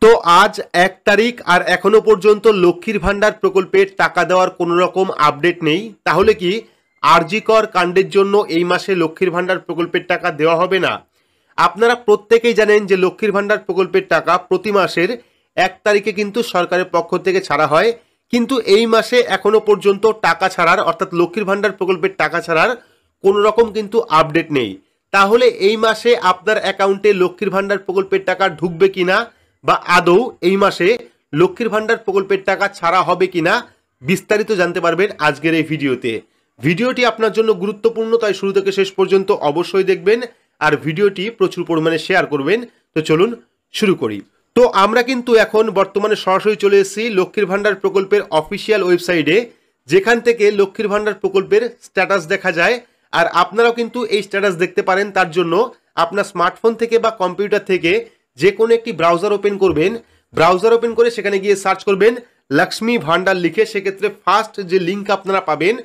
তো আজ 1 তারিখ আর এখনো পর্যন্ত লক্ষ্মীর ভান্ডার প্রকল্পের টাকা দেওয়ার কোনো রকম আপডেট নেই। তাহলে কি আরজিকর কাণ্ডের জন্য এই মাসে লক্ষ্মীর ভান্ডার প্রকল্পের টাকা দেওয়া হবে না? আপনারা প্রত্যেকেই জানেন যে লক্ষ্মীর ভান্ডার প্রকল্পের টাকা প্রতি মাসের 1 তারিখে কিন্তু সরকারের পক্ষ থেকে ছাড়া হয়, কিন্তু এই মাসে এখনো পর্যন্ত টাকা ছাড়ার অর্থাৎ লক্ষ্মীর ভান্ডার প্রকল্পের টাকা ছাড়ার কোনো রকম কিন্তু আপডেট নেই। তাহলে এই মাসে আপনার অ্যাকাউন্টে লক্ষ্মীর ভান্ডার প্রকল্পের টাকা ঢুকবে কিনা বা আদৌ এই মাসে লক্ষ্মীর ভান্ডার প্রকল্পের টাকা ছাড়া হবে কিনা বিস্তারিত জানতে পারবেন আজকের এই ভিডিওতে। ভিডিওটি আপনার জন্য গুরুত্বপূর্ণ, তাই শুরু থেকে শেষ পর্যন্ত অবশ্যই দেখবেন আর ভিডিওটি প্রচুর পরিমাণে শেয়ার করবেন। তো চলুন শুরু করি। তো আমরা কিন্তু এখন বর্তমানে সরাসরি চলে এসেছি লক্ষ্মীর ভান্ডার প্রকল্পের অফিসিয়াল ওয়েবসাইটে, যেখান থেকে লক্ষ্মীর ভান্ডার প্রকল্পের স্ট্যাটাস দেখা যায়। আর আপনারাও কিন্তু এই স্ট্যাটাস দেখতে পারেন। তার জন্য আপনার স্মার্টফোন থেকে বা কম্পিউটার থেকে যে কোনো একটি ব্রাউজার ওপেন করবেন। ব্রাউজার ওপেন করে সেখানে গিয়ে সার্চ করবেন লক্ষ্মী ভান্ডার লিখে। সেক্ষেত্রে ফার্স্ট যে লিঙ্ক আপনারা পাবেন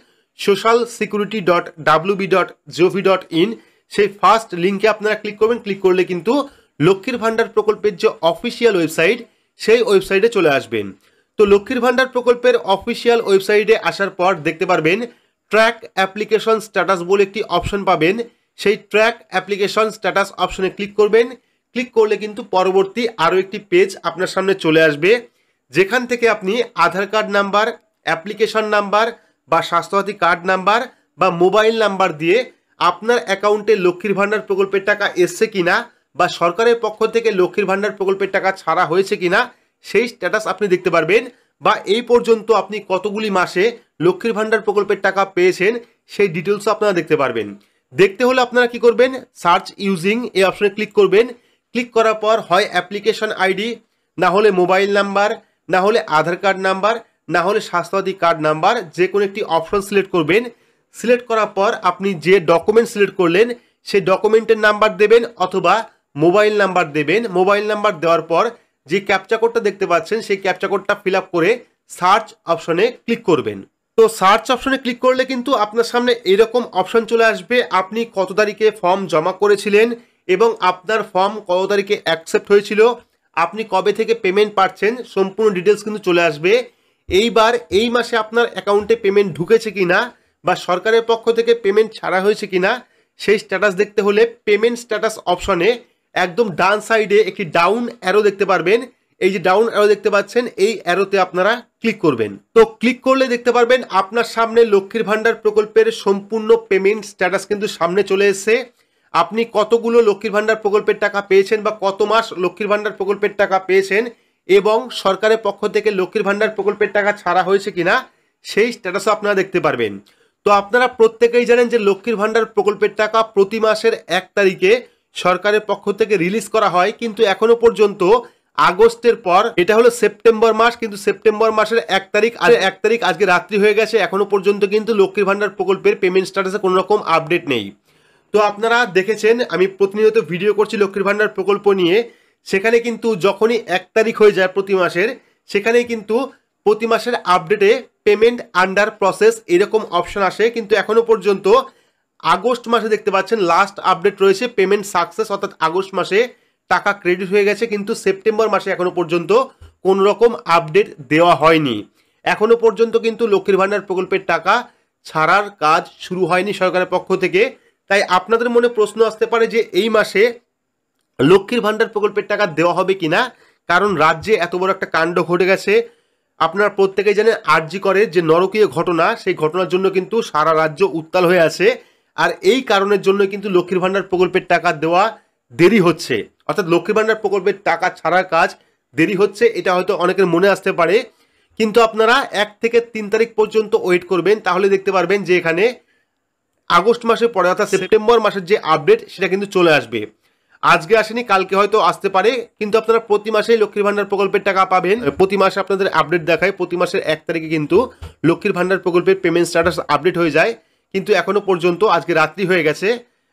socialsecurity.wb.gov.in, সেই ফার্স্ট লিঙ্কে আপনারা ক্লিক করবেন। ক্লিক করলে কিন্তু লক্ষ্মীর ভান্ডার প্রকল্পের যে অফিসিয়াল ওয়েবসাইট সেই ওয়েবসাইটে চলে আসবেন। তো লক্ষ্মীর ভান্ডার প্রকল্পের অফিসিয়াল ওয়েবসাইটে আসার পর দেখতে পারবেন ট্র্যাক অ্যাপ্লিকেশন স্ট্যাটাস বলে একটি অপশন পাবেন। সেই ট্র্যাক অ্যাপ্লিকেশন স্ট্যাটাস অপশনে ক্লিক করবেন। ক্লিক করলে কিন্তু পরবর্তী আরও একটি পেজ আপনার সামনে চলে আসবে, যেখান থেকে আপনি Aadhaar card number, application number বা স্বাস্থ্যসাথী কার্ড নাম্বার বা মোবাইল নাম্বার দিয়ে আপনার অ্যাকাউন্টে লক্ষ্মীর ভান্ডার প্রকল্পের টাকা এসছে কিনা বা সরকারের পক্ষ থেকে লক্ষ্মীর ভান্ডার প্রকল্পের টাকা ছাড়া হয়েছে কিনা সেই স্ট্যাটাস আপনি দেখতে পারবেন। বা এই পর্যন্ত আপনি কতগুলি মাসে লক্ষ্মীর ভান্ডার প্রকল্পের টাকা পেয়েছেন সেই ডিটেলসও আপনারা দেখতে পারবেন। দেখতে হলে আপনারা কি করবেন, সার্চ ইউজিং এই অপশনে ক্লিক করবেন। ক্লিক করার পর হয় অ্যাপ্লিকেশন আইডি, না হলে মোবাইল নাম্বার, না হলে আধার কার্ড নাম্বার, না হলে স্বাস্থ্যসাথী কার্ড নাম্বার, যে কোনো একটি অপশন সিলেক্ট করবেন। সিলেক্ট করার পর আপনি যে ডকুমেন্ট সিলেক্ট করলেন সেই ডকুমেন্টের নাম্বার দেবেন অথবা মোবাইল নাম্বার দেবেন। মোবাইল নাম্বার দেওয়ার পর যে ক্যাপচা কোডটা দেখতে পাচ্ছেন সেই ক্যাপচা কোডটা ফিল আপ করে সার্চ অপশনে ক্লিক করবেন। তো সার্চ অপশনে ক্লিক করলে কিন্তু আপনার সামনে এরকম অপশন চলে আসবে, আপনি কত তারিখে ফর্ম জমা করেছিলেন এবং আপনার ফর্ম কত তারিখে অ্যাকসেপ্ট হয়েছিল, আপনি কবে থেকে পেমেন্ট পাচ্ছেন, সম্পূর্ণ ডিটেলস কিন্তু চলে আসবে। এইবার এই মাসে আপনার অ্যাকাউন্টে পেমেন্ট ঢুকেছে কিনা বা সরকারের পক্ষ থেকে পেমেন্ট ছাড়া হয়েছে কিনা সেই স্ট্যাটাস দেখতে হলে পেমেন্ট স্ট্যাটাস অপশনে একদম ডান সাইডে একটি ডাউন অ্যারো দেখতে পারবেন। এই যে ডাউন অ্যারো দেখতে পাচ্ছেন, এই অ্যারোতে আপনারা ক্লিক করবেন। তো ক্লিক করলে দেখতে পারবেন আপনার সামনে লক্ষ্মীর ভান্ডার প্রকল্পের সম্পূর্ণ পেমেন্ট স্ট্যাটাস কিন্তু সামনে চলে এসেছে। আপনি কতগুলো লক্ষ্মীর ভান্ডার প্রকল্পের টাকা পেয়েছেন বা কত মাস লক্ষ্মীর ভান্ডার প্রকল্পের টাকা পেয়েছেন এবং সরকারের পক্ষ থেকে লক্ষ্মীর ভান্ডার প্রকল্পের টাকা ছাড়া হয়েছে কিনা সেই স্ট্যাটাসও আপনারা দেখতে পারবেন। তো আপনারা প্রত্যেকেই জানেন যে লক্ষ্মীর ভান্ডার প্রকল্পের টাকা প্রতি মাসের 1 তারিখে সরকারের পক্ষ থেকে রিলিজ করা হয়, কিন্তু এখনো পর্যন্ত আগস্টের পর এটা হলো সেপ্টেম্বর মাস, কিন্তু সেপ্টেম্বর মাসের 1 তারিখ আর 1 তারিখ আজকে রাত্রি হয়ে গেছে, এখনো পর্যন্ত কিন্তু লক্ষ্মীর ভান্ডার প্রকল্পের পেমেন্ট স্ট্যাটাসে কোনো রকম আপডেট নেই। তো আপনারা দেখেছেন আমি প্রতিনিয়ত ভিডিও করছি লক্ষ্মীর ভান্ডার প্রকল্প নিয়ে, সেখানে কিন্তু যখনই 1 তারিখ হয়ে যায় প্রতি মাসের, সেখানেই কিন্তু প্রতি মাসের আপডেটে পেমেন্ট আন্ডার প্রসেস এরকম অপশন আসে। কিন্তু এখনো পর্যন্ত আগস্ট মাসে দেখতে পাচ্ছেন লাস্ট আপডেট রয়েছে পেমেন্ট সাকসেস, অর্থাৎ আগস্ট মাসে টাকা ক্রেডিট হয়ে গেছে, কিন্তু সেপ্টেম্বর মাসে এখনো পর্যন্ত কোনো রকম আপডেট দেওয়া হয়নি। এখনো পর্যন্ত কিন্তু লক্ষ্মীর ভান্ডার প্রকল্পের টাকা ছাড়ার কাজ শুরু হয়নি সরকারের পক্ষ থেকে। তাই আপনাদের মনে প্রশ্ন আসতে পারে যে এই মাসে লক্ষ্মীর ভান্ডার প্রকল্পের টাকা দেওয়া হবে কিনা, কারণ রাজ্যে এত বড় একটা কাণ্ড ঘটে গেছে। আপনারা প্রত্যেকেই জানেন আরজি করের যে নরকীয় ঘটনা, সেই ঘটনার জন্য কিন্তু সারা রাজ্য উত্তাল হয়ে আছে। আর এই কারণের জন্য কিন্তু লক্ষ্মীর ভান্ডার প্রকল্পের টাকা দেওয়া দেরি হচ্ছে, অর্থাৎ লক্ষ্মীর ভান্ডার প্রকল্পের টাকা ছাড়ার কাজ দেরি হচ্ছে। এটা হয়তো অনেকের মনে আসতে পারে, কিন্তু আপনারা 1 থেকে 3 তারিখ পর্যন্ত ওয়েট করবেন, তাহলে দেখতে পারবেন যে এখানে আগস্ট মাসের পরে অর্থাৎ সেপ্টেম্বর মাসের যে আপডেট সেটা কিন্তু চলে আসবে। আজকে আসেনি, কালকে হয়তো আসতে পারে, কিন্তু আপনারা প্রতি মাসেই লক্ষ্মীর ভান্ডার প্রকল্পের টাকা পাবেন। প্রতি মাসে আপনাদের আপডেট দেখায়, প্রতি মাসের 1 তারিখে কিন্তু লক্ষ্মীর ভান্ডার প্রকল্পের পেমেন্ট স্ট্যাটাস আপডেট হয়ে যায়। কিন্তু এখনো পর্যন্ত আজকে রাত্রি হয়ে গেছে,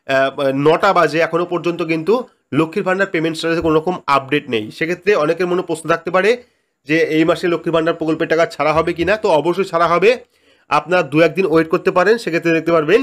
9টা বাজে, এখনো পর্যন্ত কিন্তু লক্ষ্মীর ভান্ডার পেমেন্ট স্ট্যাটাসে কোনো রকম আপডেট নেই। সেক্ষেত্রে অনেকের মনে প্রশ্ন থাকতে পারে যে এই মাসে লক্ষ্মীর ভান্ডার প্রকল্পের টাকা ছাড়া হবে কিনা। তো অবশ্যই ছাড়া হবে, আপনারা 2-1 দিন ওয়েট করতে পারেন। সেক্ষেত্রে দেখতে পারবেন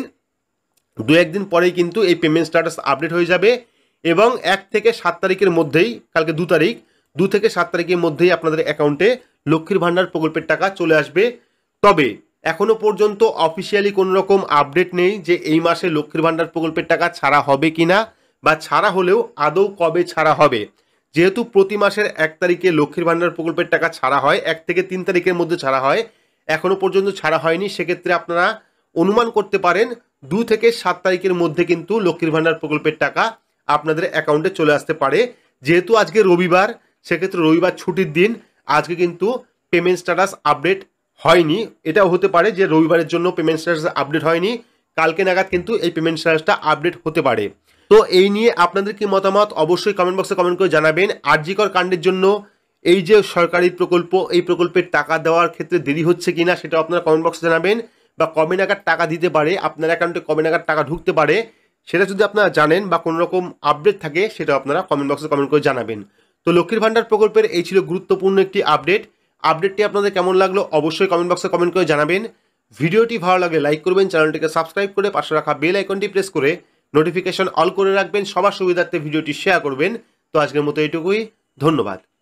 2-1 দিন পরেই কিন্তু এই পেমেন্ট স্ট্যাটাস আপডেট হয়ে যাবে এবং 1 থেকে 7 তারিখের মধ্যেই, কালকে 2 তারিখ, 2 থেকে 7 তারিখের মধ্যেই আপনাদের অ্যাকাউন্টে লক্ষ্মীর ভাণ্ডার প্রকল্পের টাকা চলে আসবে। তবে এখনো পর্যন্ত অফিসিয়ালি কোনো রকম আপডেট নেই যে এই মাসে লক্ষ্মীর ভাণ্ডার প্রকল্পের টাকা ছাড়া হবে কিনা, বা ছাড়া হলেও আদৌ কবে ছাড়া হবে। যেহেতু প্রতি মাসের 1 তারিখে লক্ষ্মীর ভাণ্ডার প্রকল্পের টাকা ছাড়া হয়, 1 থেকে 3 তারিখের মধ্যে ছাড়া হয়, এখনো পর্যন্ত ছাড়া হয়নি। সেক্ষেত্রে আপনারা অনুমান করতে পারেন 2 থেকে 7 তারিখের মধ্যে কিন্তু লক্ষ্মীর ভাণ্ডার প্রকল্পের টাকা আপনাদের অ্যাকাউন্টে চলে আসতে পারে। যেহেতু আজকে রবিবার, সেক্ষেত্রে রবিবার ছুটির দিন, আজকে কিন্তু পেমেন্ট স্ট্যাটাস আপডেট হয়নি। এটাও হতে পারে যে রবিবারের জন্য পেমেন্ট স্ট্যাটাস আপডেট হয়নি, কালকে নাগাদ কিন্তু এই পেমেন্ট স্ট্যাটাসটা আপডেট হতে পারে। তো এই নিয়ে আপনাদের কি মতামত অবশ্যই কমেন্ট বক্সে কমেন্ট করে জানাবেন। আরজিকর কাণ্ডের জন্য এই যে সরকারি প্রকল্প, এই প্রকল্পের টাকা দেওয়ার ক্ষেত্রে দেরি হচ্ছে কিনা সেটাও আপনারা কমেন্ট বক্সে জানাবেন, বা কবে নাগাদ টাকা দিতে পারে, আপনার অ্যাকাউন্টে কবে নাগাদ টাকা ঢুকতে পারে সেটা যদি আপনারা জানেন বা কোনো রকম আপডেট থাকে সেটা আপনারা কমেন্ট বক্সে কমেন্ট করে জানাবেন। তো লক্ষ্মীর ভাণ্ডার প্রকল্পের এই ছিল গুরুত্বপূর্ণ একটি আপডেটটি আপনাদের কেমন লাগলো অবশ্যই কমেন্ট বক্সে কমেন্ট করে জানাবেন। ভিডিওটি ভালো লাগলে লাইক করবেন, চ্যানেলটিকে সাবস্ক্রাইব করে পাশে রাখা বেল আইকনটি প্রেস করে নোটিফিকেশন অল করে রাখবেন, সবার সুবিধার্থে ভিডিওটি শেয়ার করবেন। তো আজকের মতো এইটুকুই, ধন্যবাদ।